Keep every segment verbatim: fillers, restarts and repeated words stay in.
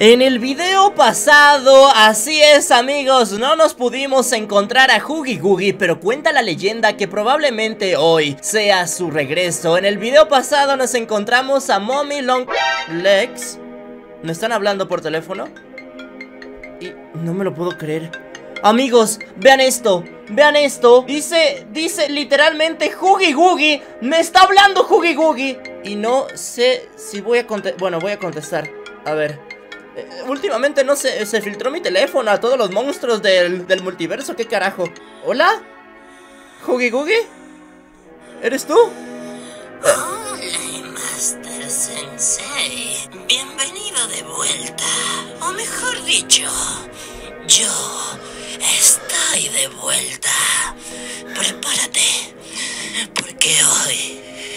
En el video pasado, así es amigos, no nos pudimos encontrar a Huggy Wuggy, pero cuenta la leyenda que probablemente hoy sea su regreso. En el video pasado nos encontramos a Mommy Long Legs. ¿Me están hablando por teléfono? Y no me lo puedo creer. Amigos, vean esto, vean esto. Dice, dice literalmente Huggy Wuggy. Me está hablando Huggy Wuggy. Y no sé si voy a contestar. Bueno, voy a contestar. A ver. Eh, últimamente no sé, se filtró mi teléfono a todos los monstruos del, del multiverso. ¿Qué carajo? ¿Hola? ¿Huggy Wuggy? ¿Eres tú? Hola, Master Sensei. Bienvenido de vuelta. O mejor dicho, yo estoy de vuelta. Prepárate, porque hoy,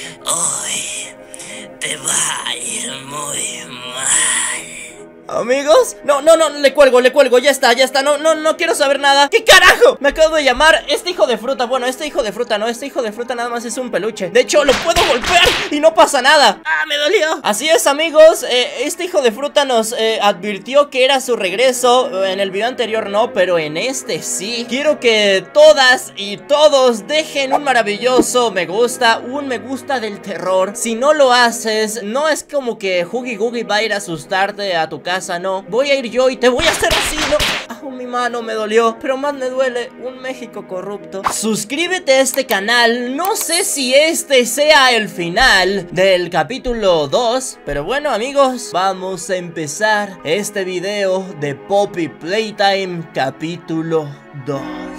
hoy te va a ir muy mal. Amigos, no, no, no, le cuelgo, le cuelgo, ya está, ya está, no, no, no quiero saber nada. ¿Qué carajo? Me acabo de llamar este hijo de fruta, bueno, este hijo de fruta no, este hijo de fruta nada más es un peluche. De hecho, lo puedo golpear y no pasa nada. ¡Ah, me dolió! Así es, amigos, eh, este hijo de fruta nos eh, advirtió que era su regreso. En el video anterior no, pero en este sí. Quiero que todas y todos dejen un maravilloso me gusta, un me gusta del terror. Si no lo haces, no es como que Huggy Wuggy va a ir a asustarte a tu casa. No, voy a ir yo y te voy a hacer así, ¿no? Ah, mi mano me dolió, pero más me duele un México corrupto. Suscríbete a este canal. No sé si este sea el final del capítulo dos, pero bueno amigos, vamos a empezar este video de Poppy Playtime capítulo dos.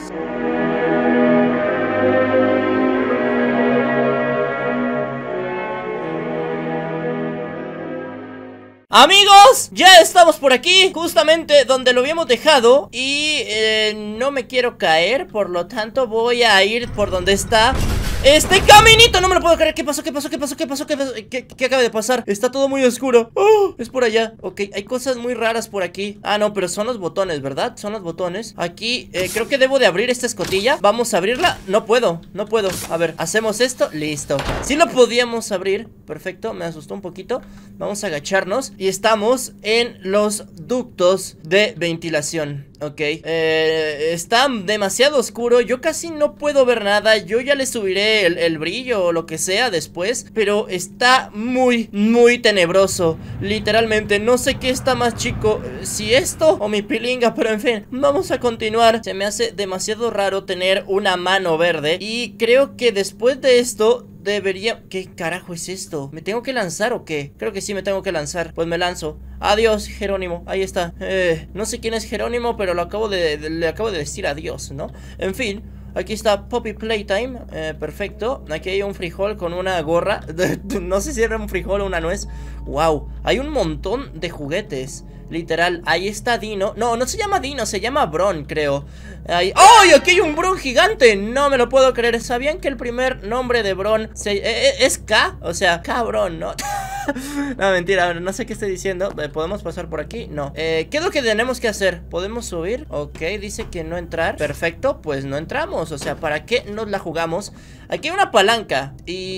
Amigos, ya estamos por aquí, justamente donde lo habíamos dejado. Y eh, no me quiero caer, por lo tanto voy a ir por donde está este caminito. No me lo puedo creer. ¿Qué pasó? ¿Qué pasó? ¿Qué pasó? ¿Qué pasó? ¿Qué pasó? ¿Qué, qué acaba de pasar? Está todo muy oscuro. Oh, es por allá. Ok, hay cosas muy raras por aquí. Ah, no, pero son los botones, ¿verdad? Son los botones. Aquí, eh, creo que debo de abrir esta escotilla. Vamos a abrirla. No puedo, no puedo. A ver, hacemos esto. Listo. Sí lo podíamos abrir. Perfecto, me asustó un poquito. Vamos a agacharnos. Y estamos en los ductos de ventilación. Ok, eh, está demasiado oscuro. Yo casi no puedo ver nada. Yo ya le subiré el, el brillo o lo que sea después, pero está muy, muy tenebroso. Literalmente, no sé qué está más chico, si esto o mi pilinga, pero en fin, vamos a continuar. Se me hace demasiado raro tener una mano verde. Y creo que después de esto debería... ¿Qué carajo es esto? ¿Me tengo que lanzar o qué? Creo que sí me tengo que lanzar. Pues me lanzo. Adiós, Jerónimo. Ahí está. Eh, no sé quién es Jerónimo, pero lo acabo de, de, le acabo de decir adiós, ¿no? En fin, aquí está Poppy Playtime. eh, Perfecto. Aquí hay un frijol con una gorra. No sé si era un frijol o una nuez. Wow, hay un montón de juguetes. Literal, ahí está Dino. No, no se llama Dino, se llama Bron, creo. Ahí... ¡Oh! Aquí hay un Bron gigante. No me lo puedo creer. ¿Sabían que el primer nombre de Bron se... eh, es K? O sea, cabrón, ¿no? No, mentira, no sé qué estoy diciendo. ¿Podemos pasar por aquí? No. eh, ¿Qué es lo que tenemos que hacer? ¿Podemos subir? Ok, dice que no entrar. Perfecto, pues no entramos. O sea, ¿para qué nos la jugamos? Aquí hay una palanca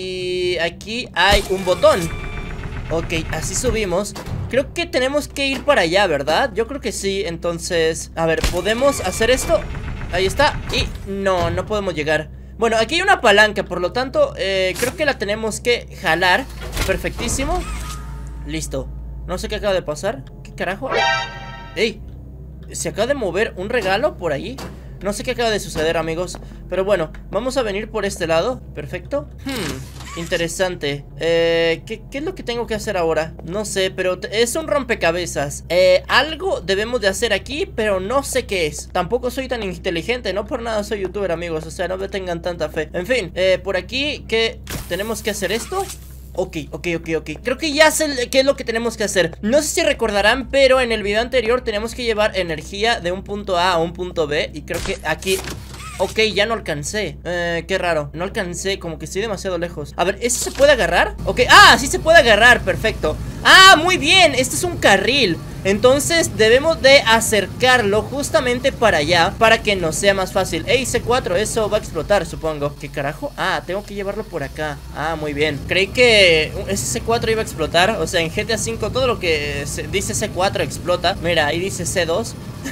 y aquí hay un botón. Ok, así subimos. Creo que tenemos que ir para allá, ¿verdad? Yo creo que sí, entonces... A ver, ¿podemos hacer esto? Ahí está. Y no, no podemos llegar. Bueno, aquí hay una palanca, por lo tanto eh, creo que la tenemos que jalar. Perfectísimo. Listo. No sé qué acaba de pasar. ¿Qué carajo? ¡Ey! ¿Se acaba de mover un regalo por ahí? No sé qué acaba de suceder, amigos. Pero bueno, vamos a venir por este lado. Perfecto. Hmm, interesante. eh, ¿qué, ¿Qué es lo que tengo que hacer ahora? No sé, pero es un rompecabezas. eh, Algo debemos de hacer aquí, pero no sé qué es. Tampoco soy tan inteligente. No por nada soy youtuber, amigos. O sea, no me tengan tanta fe. En fin, eh, por aquí, ¿qué? ¿Tenemos que hacer esto? Ok, ok, ok, ok. Creo que ya sé qué es lo que tenemos que hacer. No sé si recordarán, pero en el video anterior tenemos que llevar energía de un punto A a un punto B. Y creo que aquí... Ok, ya no alcancé. Eh, qué raro. No alcancé, como que estoy demasiado lejos. A ver, ¿eso se puede agarrar? Ok, ah, sí se puede agarrar, perfecto. Ah, muy bien, este es un carril. Entonces debemos de acercarlo justamente para allá, para que nos sea más fácil. Ey, C cuatro, eso va a explotar, supongo. ¿Qué carajo? Ah, tengo que llevarlo por acá. Ah, muy bien. Creí que ese C cuatro iba a explotar. O sea, en G T A cinco todo lo que se dice C cuatro explota. Mira, ahí dice C dos.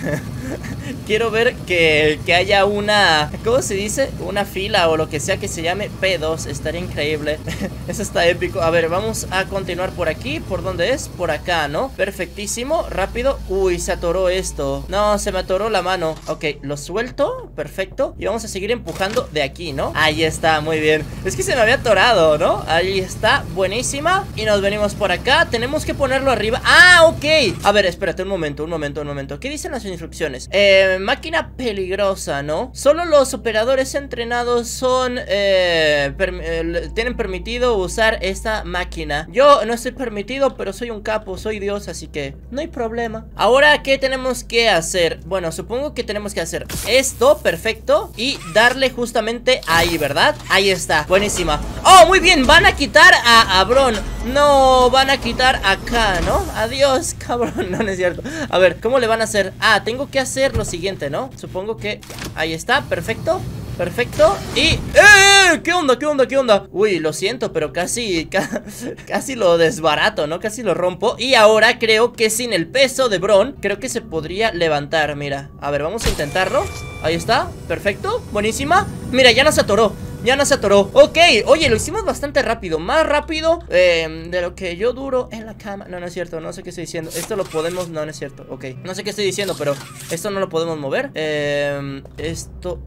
Quiero ver que, que haya una... ¿Cómo se dice? Una fila o lo que sea que se llame P dos. Estaría increíble. Eso está épico. A ver, vamos a continuar por aquí. ¿Por dónde es? Por acá, ¿no? Perfectísimo. Rápido. Uy, se atoró esto. No, se me atoró la mano. Ok, lo suelto. Perfecto. Y vamos a seguir empujando de aquí, ¿no? Ahí está, muy bien. Es que se me había atorado, ¿no? Ahí está, buenísima. Y nos venimos por acá. Tenemos que ponerlo arriba. Ah, ok. A ver, espérate un momento, un momento, un momento. ¿Qué dicen las instrucciones? Eh, máquina peligrosa, ¿no? Solo los operadores entrenados son eh, per eh, tienen permitido usar esta máquina. Yo no estoy permitido, pero soy un capo, soy Dios, así que no hay problema. Ahora, ¿qué tenemos que hacer? Bueno, supongo que tenemos que hacer esto, perfecto, y darle justamente ahí, ¿verdad? Ahí está, buenísima. Oh, muy bien, van a quitar a, a Bron. No, van a quitar acá, ¿no? Adiós, cabrón, no, no es cierto. A ver, ¿cómo le van a hacer? Ah, tengo que hacer lo siguiente, ¿no? Supongo que ahí está, perfecto. Perfecto, y... ¡Eh! ¿Qué onda? ¿Qué onda? ¿Qué onda? Uy, lo siento, pero casi... Ca casi lo desbarato, ¿no? Casi lo rompo. Y ahora creo que sin el peso de Bron, creo que se podría levantar, mira. A ver, vamos a intentarlo. Ahí está, perfecto, buenísima. Mira, ya nos atoró. Ya nos atoró. Ok, oye, lo hicimos bastante rápido. Más rápido eh, de lo que yo duro en la cama. No, no es cierto, no sé qué estoy diciendo. Esto lo podemos... No, no es cierto, ok. No sé qué estoy diciendo, pero esto no lo podemos mover. eh, Esto...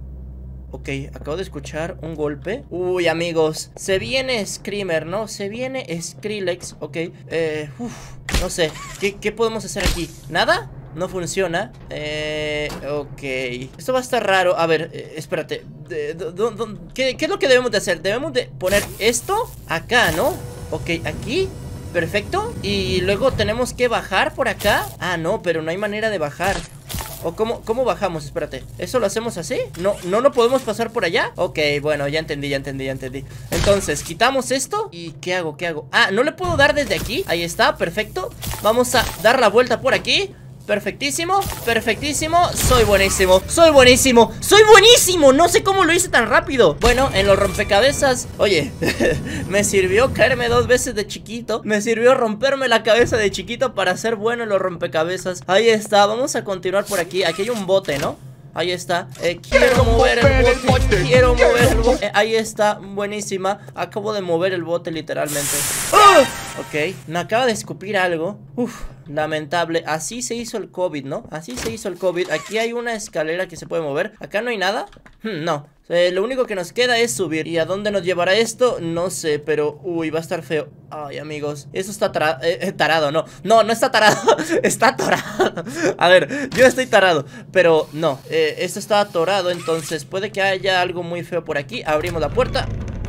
Ok, acabo de escuchar un golpe. Uy, amigos, se viene Screamer, ¿no? Se viene Skrillex, ok. Eh, uf, no sé, ¿Qué, ¿qué podemos hacer aquí? ¿Nada? No funciona. Eh, ok. Esto va a estar raro. A ver, eh, espérate. De, de, de, de, ¿qué, ¿Qué es lo que debemos de hacer? Debemos de poner esto acá, ¿no? Ok, aquí. Perfecto. Y luego tenemos que bajar por acá. Ah, no, pero no hay manera de bajar. ¿O cómo, cómo bajamos? Espérate, ¿eso lo hacemos así? ¿No, no lo podemos pasar por allá? Ok, bueno, ya entendí, ya entendí, ya entendí. Entonces, quitamos esto. ¿Y qué hago? ¿Qué hago? Ah, ¿no le puedo dar desde aquí? Ahí está, perfecto. Vamos a dar la vuelta por aquí. Perfectísimo, perfectísimo. Soy buenísimo, soy buenísimo, soy buenísimo. No sé cómo lo hice tan rápido. Bueno, en los rompecabezas, oye, me sirvió caerme dos veces de chiquito. Me sirvió romperme la cabeza de chiquito para ser bueno en los rompecabezas. Ahí está, vamos a continuar por aquí. Aquí hay un bote, ¿no? Ahí está, eh, quiero mover el bote, quiero mover el bote. eh, Ahí está, buenísima. Acabo de mover el bote literalmente. ¡Oh! Ok, me acaba de escupir algo. Uf, lamentable. Así se hizo el COVID, ¿no? Así se hizo el COVID. Aquí hay una escalera que se puede mover. ¿Acá no hay nada? Hmm, no. Eh, lo único que nos queda es subir. ¿Y a dónde nos llevará esto? No sé, pero... Uy, va a estar feo. Ay, amigos, eso está tara eh, tarado, no. No, no está tarado. Está atorado. A ver, yo estoy tarado, pero no, eh, esto está atorado. Entonces puede que haya algo muy feo por aquí. Abrimos la puerta.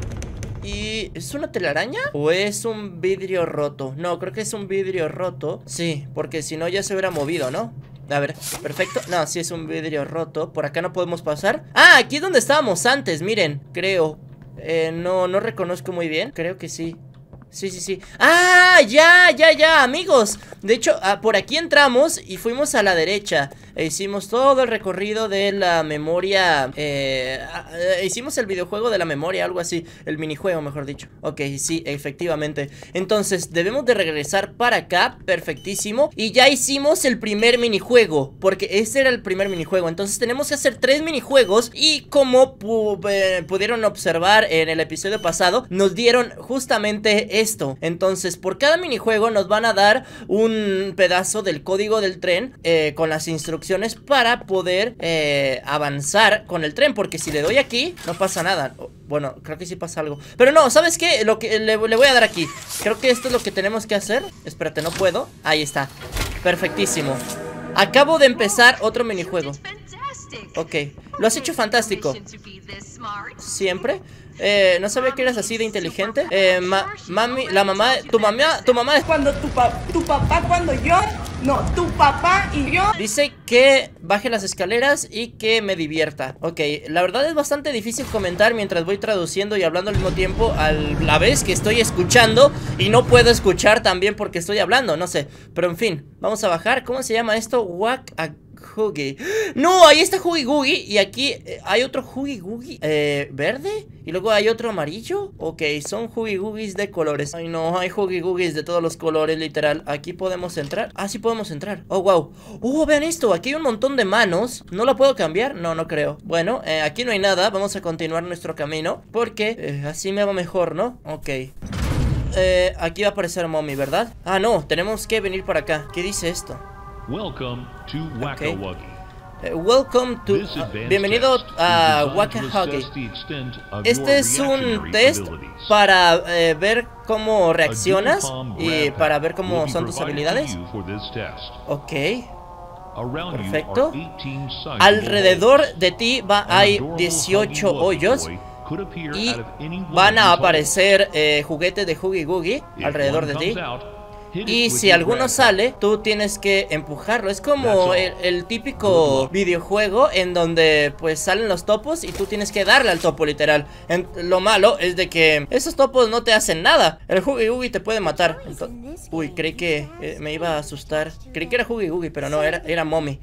¿Y es una telaraña? ¿O es un vidrio roto? No, creo que es un vidrio roto. Sí, porque si no ya se hubiera movido, ¿no? A ver, perfecto. No, sí es un vidrio roto. Por acá no podemos pasar. Ah, aquí es donde estábamos antes, miren. Creo eh, No, no reconozco muy bien. Creo que sí. Sí, sí, sí. ¡Ah! Ya, ya, ya, amigos. De hecho, ah, por aquí entramos y fuimos a la derecha. E hicimos todo el recorrido de la memoria. Eh, eh, hicimos el videojuego de la memoria, algo así. El minijuego, mejor dicho. Ok, sí, efectivamente. Entonces, debemos de regresar para acá. Perfectísimo. Y ya hicimos el primer minijuego, porque ese era el primer minijuego. Entonces, tenemos que hacer tres minijuegos. Y como pu eh, pudieron observar en el episodio pasado, nos dieron justamente esto. Entonces, por cada minijuego nos van a dar un pedazo del código del tren eh, con las instrucciones para poder eh, avanzar con el tren. Porque si le doy aquí, no pasa nada. Bueno, creo que sí pasa algo. Pero no, ¿sabes qué? Lo que le, le voy a dar aquí. Creo que esto es lo que tenemos que hacer. Espérate, no puedo. Ahí está. Perfectísimo. Acabo de empezar otro minijuego. Ok, lo has hecho fantástico. Siempre. Eh, no sabía que eras así de inteligente. Eh, ma mami, la mamá, tu mamá, tu mamá. Cuando tu, pa tu papá, cuando yo No, tu papá y yo. Dice que baje las escaleras y que me divierta. Ok, la verdad es bastante difícil comentar mientras voy traduciendo y hablando al mismo tiempo, a la vez que estoy escuchando y no puedo escuchar también porque estoy hablando, no sé. Pero en fin, vamos a bajar. ¿Cómo se llama esto? Wack a Huggy. No, ahí está Huggy Guggy. Y aquí eh, hay otro Huggy Guggy eh, verde. Y luego hay otro amarillo. Ok, son Huggy Guggys de colores. Ay no, hay Huggy Guggys de todos los colores, literal. Aquí podemos entrar. Ah, sí podemos entrar. Oh, wow. Uh, vean esto, aquí hay un montón de manos. ¿No la puedo cambiar? No, no creo. Bueno, eh, aquí no hay nada. Vamos a continuar nuestro camino porque eh, así me va mejor, ¿no? Ok. Eh, aquí va a aparecer Mommy, ¿verdad? Ah, no, tenemos que venir para acá. ¿Qué dice esto? Welcome to Wacka Okay. Wuggy. Uh, welcome to This uh, advanced bienvenido test a is designed Wacka to Huggy. assess the extent of Este your es un reactionary test abilities. para eh, ver cómo reaccionas A dual palm y grab para ver will cómo be son tus provided to habilidades. you for this test. Ok. Around you Perfecto. are eighteen sizable Alrededor holes. de ti va, An hay adorable dieciocho Huggy Wuggy hoyos boy could appear y out of any one van of a these aparecer eh, juguetes de Huggy Guggy holes. alrededor If de one ti. comes out, hit it Y with si your alguno grab sale, tú tienes que empujarlo. Es como That's all. el, el típico videojuego en donde pues salen los topos y tú tienes que darle al topo, literal. En- lo malo es de que esos topos no te hacen nada. El Huggy Guggy te puede matar. Ento- Uy, creí que eh, me iba a asustar. Creí que era Huggy Guggy, pero no, era, era Mommy.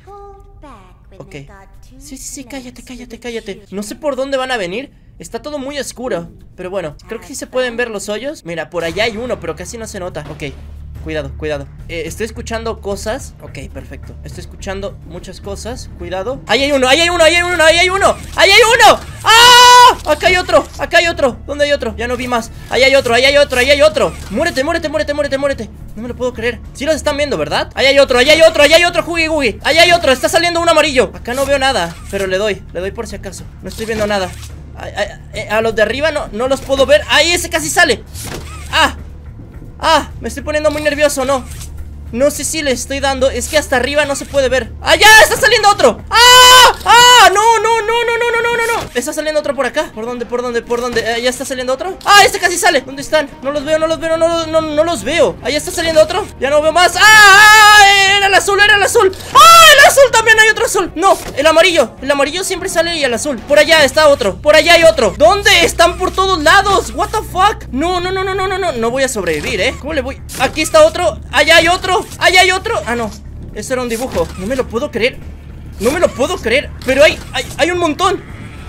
Ok. Sí, sí, sí, cállate, cállate, cállate. No sé por dónde van a venir. Está todo muy oscuro. Pero bueno, creo que sí se pueden ver los hoyos. Mira, por allá hay uno, pero casi no se nota. Ok, cuidado, cuidado. eh, Estoy escuchando cosas. Ok, perfecto. Estoy escuchando muchas cosas. Cuidado. Ahí hay uno, ahí hay uno, ahí hay uno, ahí hay uno. ¡Ahí hay uno! ¡Ah! Acá hay otro, acá hay otro. ¿Dónde hay otro? Ya no vi más. Ahí hay otro, ahí hay otro, ahí hay otro. Muérete, muérete, muérete, muérete, muérete. No me lo puedo creer. Sí los están viendo, ¿verdad? Ahí hay otro, ahí hay otro, ahí hay otro Huggy Guggy. Ahí hay otro, está saliendo un amarillo. Acá no veo nada, pero le doy, le doy por si acaso. No estoy viendo nada. A, a- a los de arriba no, no los puedo ver. ¡Ahí ese casi sale! ¡Ah! ¡Ah! Me estoy poniendo muy nervioso, ¿no? No sé si le estoy dando. Es que hasta arriba no se puede ver. ¡Allá! ¡Está saliendo otro! ¡Ah! ¡Ah! ¡No, no, no, no, no, no, no, no, no! Está saliendo otro por acá. ¿Por dónde, por dónde, por dónde? Eh, ¿Ya está saliendo otro? ¡Ah! Este casi sale. ¿Dónde están? No los veo, no los veo, no, no, no, no los veo. Ahí está saliendo otro. Ya no veo más. ¡Ah! ¡Ah! Era el azul, era el azul. ¡Ah! El azul también hay otro azul. No, el amarillo. El amarillo siempre sale y el azul. Por allá está otro. Por allá hay otro. ¿Dónde? Están por todos lados. What the fuck? No, no, no, no, no, no, no. No voy a sobrevivir, ¿eh? ¿Cómo le voy? Aquí está otro. Allá hay otro. Allá hay otro. Ah, no. Eso era un dibujo. No me lo puedo creer. No me lo puedo creer. Pero hay, hay, hay un montón.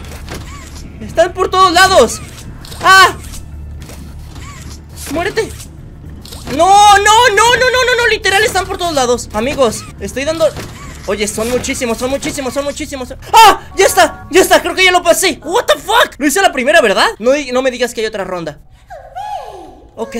Están por todos lados. ¡Ah! ¡Muérete! No, no, no, no, no, no, no. Literal están por todos lados. Amigos, estoy dando... Oye, son muchísimos, son muchísimos, son muchísimos. ¡Ah! ¡Ya está! ¡Ya está! Creo que ya lo pasé. What the fuck? Lo hice a la primera, ¿verdad? No, di- no me digas que hay otra ronda. Ok.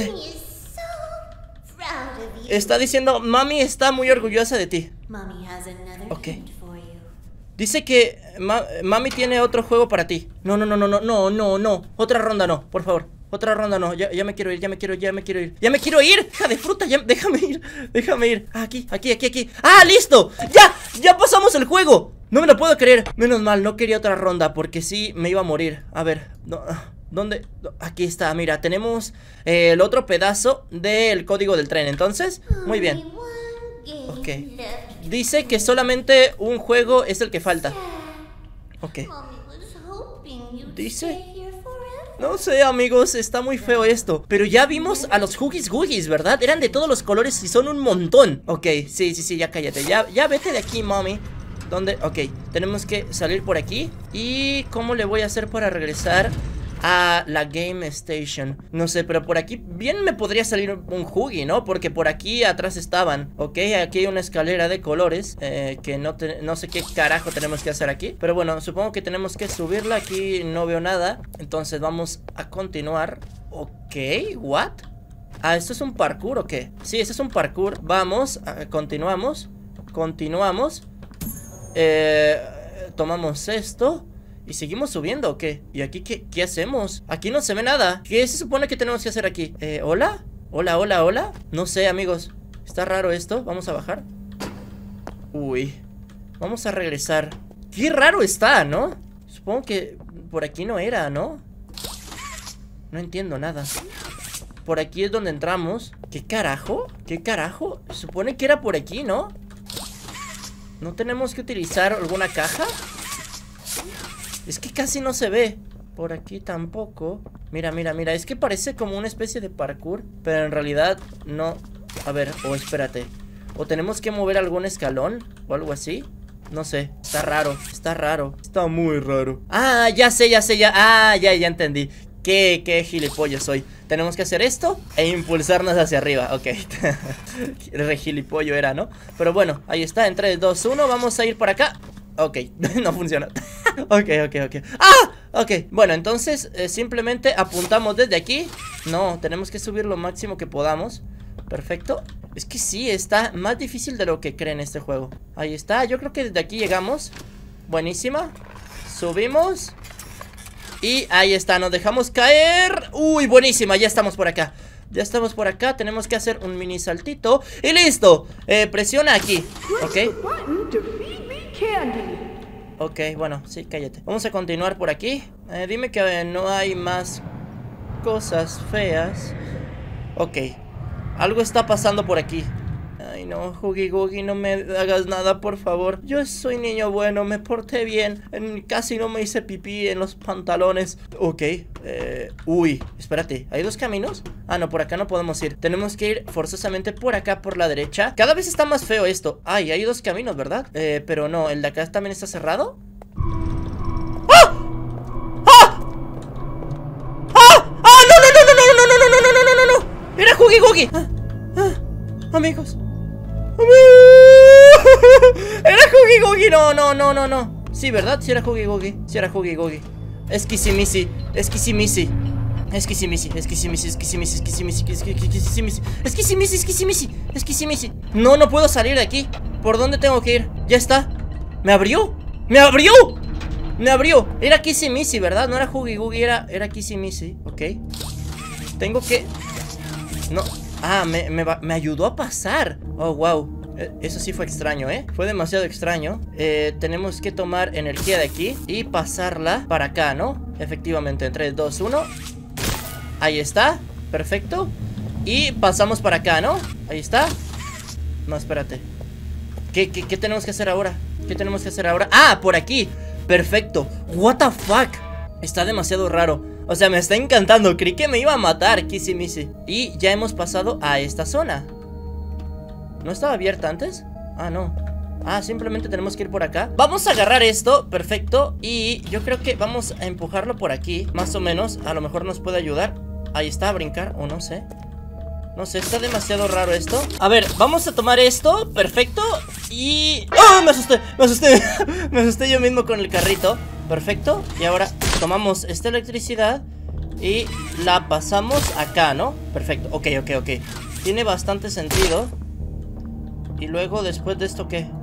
Está diciendo, mami está muy orgullosa de ti. Ok. Dice que ma- mami tiene otro juego para ti. No, no, no, no, no, no, no, no. Otra ronda no, por favor. Otra ronda no, ya, ya me quiero ir, ya me quiero ir, ya me quiero ir. ¡Ya me quiero ir! ¡Hija de fruta! Ya, déjame ir, déjame ir. Ah, aquí, aquí, aquí, aquí. ¡Ah, listo! ¡Ya! ¡Ya pasamos el juego! No me lo puedo creer. Menos mal, no quería otra ronda porque sí me iba a morir. A ver, no, ¿dónde? Aquí está, mira, tenemos eh, el otro pedazo del código del tren. Entonces, muy bien. Ok. Dice que solamente un juego es el que falta. Ok. Dice... No sé, amigos, está muy feo esto. Pero ya vimos a los Huggy Guggies, ¿verdad? Eran de todos los colores y son un montón. Ok, sí, sí, sí, ya cállate. Ya, ya vete de aquí, mami. ¿Dónde? Ok, tenemos que salir por aquí. ¿Y cómo le voy a hacer para regresar a la Game Station? No sé, pero por aquí bien me podría salir un Huggy, ¿no? Porque por aquí atrás estaban. Ok, aquí hay una escalera de colores eh, que no, te, no sé qué carajo tenemos que hacer aquí. Pero bueno, supongo que tenemos que subirla. Aquí no veo nada. Entonces vamos a continuar. Ok, ¿what? Ah, ¿esto es un parkour o qué? Sí, esto es un parkour. Vamos, a, continuamos. Continuamos. Eh, tomamos esto y seguimos subiendo, ¿o qué? ¿Y aquí qué, qué hacemos? Aquí no se ve nada. ¿Qué se supone que tenemos que hacer aquí? Eh, ¿hola? ¿Hola, hola, hola? No sé, amigos. Está raro esto. Vamos a bajar. Uy. Vamos a regresar. Qué raro está, ¿no? Supongo que por aquí no era, ¿no? No entiendo nada. por aquí es donde entramos. ¿Qué carajo? ¿Qué carajo? Se supone que era por aquí, ¿no? ¿No tenemos que utilizar alguna caja? Es que casi no se ve. Por aquí tampoco. Mira, mira, mira, es que parece como una especie de parkour, pero en realidad no. A ver, o oh, espérate. O tenemos que mover algún escalón o algo así. No sé, está raro, está raro. Está muy raro. Ah, ya sé, ya sé, ya. Ah, ya, ya entendí. Qué, qué gilipollas soy. Tenemos que hacer esto e impulsarnos hacia arriba. Ok. Re gilipollo era, ¿no? Pero bueno, ahí está, en tres, dos, uno. Vamos a ir por acá. Ok, no funciona. Ok, ok, ok. ¡Ah! Ok, bueno, entonces eh, simplemente apuntamos desde aquí. No, tenemos que subir lo máximo que podamos. Perfecto. Es que sí, está más difícil de lo que creen este juego. Ahí está, yo creo que desde aquí llegamos. Buenísima. Subimos. Y ahí está, nos dejamos caer. Uy, buenísima, ya estamos por acá. Ya estamos por acá, tenemos que hacer un mini saltito. Y listo, eh, presiona aquí. Ok. Ok, bueno, sí, cállate. Vamos a continuar por aquí. eh, Dime que eh, no hay más cosas feas. Ok, algo está pasando por aquí. Ay no, Huggy Wuggy, no me hagas nada, por favor. Yo soy niño bueno, me porté bien. Casi no me hice pipí en los pantalones. Ok, eh, uy, espérate, ¿hay dos caminos? Ah, no, por acá no podemos ir. Tenemos que ir forzosamente por acá, por la derecha. Cada vez está más feo esto. Ay, hay dos caminos, ¿verdad? Eh, pero no, el de acá también está cerrado. ¡Ah! ¡Ah! ¡Ah! ¡Ah! ¡No, no, no, no, no, no, no, no, no, no, no, no, no, no! ¡Era Huggy Wuggy! ¡Ah! ¡Ah! Amigos. Era Huggy Wuggy, no, no, no, no, no. Sí, ¿verdad? Sí era Huggy Wuggy. Sí era Huggy Wuggy. Esquisimisi, esquisimisi. Esquisimisi, esquisimisi, esquisimisi, esquisimisi, esquisimisi, esquisimisi, esquisimisi, esquisimisi. No, no puedo salir de aquí. ¿Por dónde tengo que ir? Ya está. ¿Me abrió? ¡Me abrió! Me abrió. Era Kissimisi, ¿verdad? No era Huggy Wuggy, era, era Kissimisi. Ok. Tengo que... No. Ah, me, me, me ayudó a pasar. Oh, wow. Eso sí fue extraño, ¿eh? Fue demasiado extraño. eh, Tenemos que tomar energía de aquí y pasarla para acá, ¿no? Efectivamente, en tres, dos, uno. Ahí está, perfecto. Y pasamos para acá, ¿no? Ahí está. No, espérate. ¿Qué, qué, qué tenemos que hacer ahora? ¿Qué tenemos que hacer ahora? Ah, por aquí, perfecto. What the fuck. Está demasiado raro. O sea, me está encantando. Creí que me iba a matar, Kissimisi. Y ya hemos pasado a esta zona. ¿No estaba abierta antes? Ah, no. Ah, simplemente tenemos que ir por acá. Vamos a agarrar esto, perfecto. Y yo creo que vamos a empujarlo por aquí, más o menos, a lo mejor nos puede ayudar. Ahí está, a brincar, o no sé. No sé, está demasiado raro esto. A ver, vamos a tomar esto, perfecto. Y... ¡oh! Me asusté, me asusté. Me asusté yo mismo con el carrito. Perfecto, y ahora tomamos esta electricidad y la pasamos acá, ¿no? Perfecto, ok, ok, ok. Tiene bastante sentido. Y luego después de esto, ¿qué?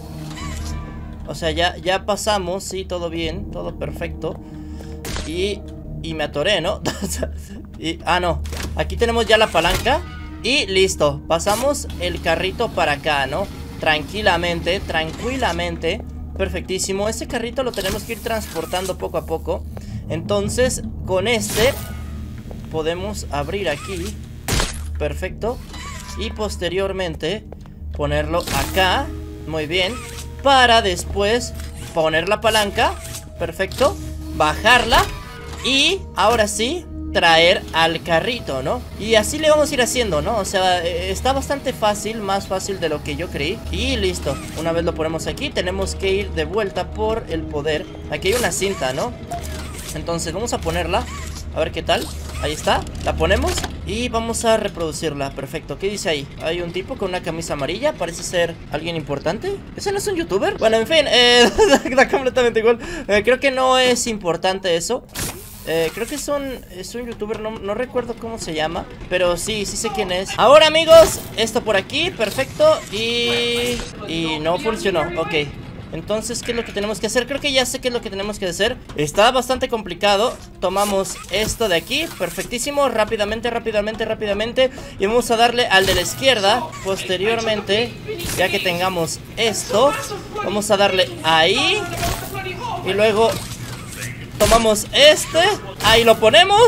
O sea, ya, ya pasamos, sí, todo bien, todo perfecto. Y, y me atoré, ¿no? y, ah, no, aquí tenemos ya la palanca. Y listo, pasamos el carrito para acá, ¿no? Tranquilamente, tranquilamente. Perfectísimo, ese carrito lo tenemos que ir transportando poco a poco. Entonces, con este podemos abrir aquí. Perfecto. Y posteriormente ponerlo acá. Muy bien. Para después poner la palanca. Perfecto. Bajarla. Y ahora sí, traer al carrito, ¿no? Y así le vamos a ir haciendo, ¿no? O sea, está bastante fácil, más fácil de lo que yo creí. Y listo, una vez lo ponemos aquí, tenemos que ir de vuelta por el poder. Aquí hay una cinta, ¿no? Entonces vamos a ponerla, a ver qué tal. Ahí está, la ponemos y vamos a reproducirla. Perfecto, ¿qué dice ahí? Hay un tipo con una camisa amarilla, parece ser alguien importante. ¿Ese no es un youtuber? Bueno, en fin, eh, da completamente igual. eh, Creo que no es importante eso. Eh, creo que es un, es un youtuber, no, no recuerdo cómo se llama, pero sí, sí sé quién es. Ahora, amigos, esto por aquí, perfecto. Y... y no funcionó, ok. Entonces, ¿qué es lo que tenemos que hacer? Creo que ya sé qué es lo que tenemos que hacer. Está bastante complicado. Tomamos esto de aquí, perfectísimo. Rápidamente, rápidamente, rápidamente. Y vamos a darle al de la izquierda. Posteriormente, ya que tengamos esto, vamos a darle ahí. Y luego... tomamos este, ahí lo ponemos.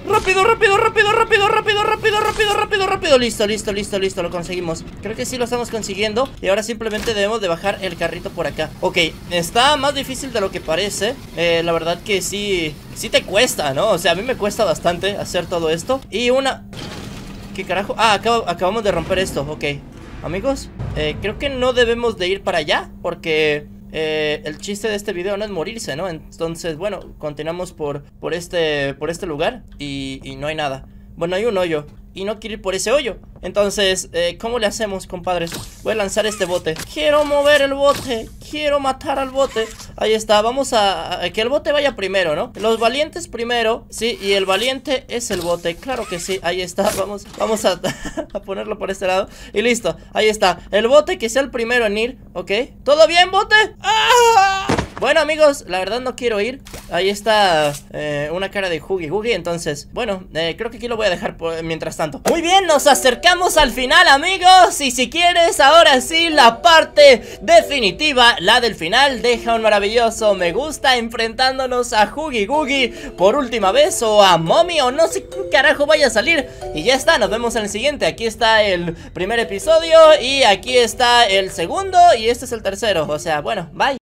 Rápido, rápido, rápido, rápido, rápido, rápido, rápido, rápido, rápido. Listo, listo, listo, listo, lo conseguimos. Creo que sí lo estamos consiguiendo. Y ahora simplemente debemos de bajar el carrito por acá. Ok, está más difícil de lo que parece. eh, La verdad que sí, sí te cuesta, ¿no? O sea, a mí me cuesta bastante hacer todo esto. Y una... ¿Qué carajo? Ah, acab acabamos de romper esto, ok. Amigos, eh, creo que no debemos de ir para allá, porque... Eh, el chiste de este video no es morirse, ¿no? Entonces, bueno, continuamos por, por, este, por este lugar y, y no hay nada. Bueno, hay un hoyo y no quiero ir por ese hoyo. Entonces, eh, ¿cómo le hacemos, compadres? Voy a lanzar este bote. Quiero mover el bote. Quiero matar al bote. Ahí está, vamos a, a que el bote vaya primero, ¿no? Los valientes primero. Sí, y el valiente es el bote. Claro que sí, ahí está. Vamos, vamos a, a ponerlo por este lado. Y listo, ahí está. El bote que sea el primero en ir, ¿ok? ¿Todo bien, bote? ¡Ah! Bueno, amigos, la verdad no quiero ir. Ahí está eh, una cara de Huggy Huggy. Entonces, bueno, eh, creo que aquí lo voy a dejar por, mientras tanto. Muy bien, nos acercamos al final, amigos. Y si quieres, ahora sí, la parte definitiva, la del final. Deja un maravilloso me gusta enfrentándonos a Huggy Huggy por última vez, o a Mommy, o no sé qué carajo vaya a salir. Y ya está, nos vemos en el siguiente. Aquí está el primer episodio y aquí está el segundo y este es el tercero. O sea, bueno, bye.